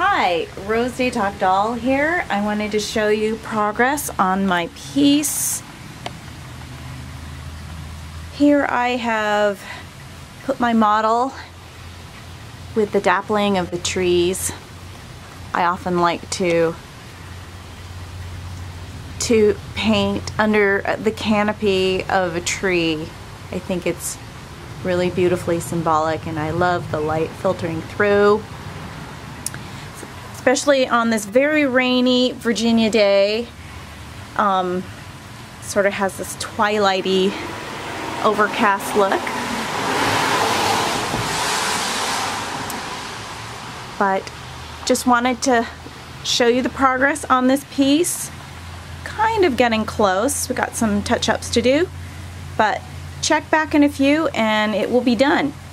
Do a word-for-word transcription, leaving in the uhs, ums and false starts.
Hi, Rose Datoc Dall here. I wanted to show you progress on my piece. Here I have put my model with the dappling of the trees. I often like to to paint under the canopy of a tree. I think it's really beautifully symbolic, and I love the light filtering through. Especially on this very rainy Virginia day. Um, sort of has this twilighty, overcast look. But just wanted to show you the progress on this piece. Kind of getting close. We got some touch-ups to do, but check back in a few and it will be done.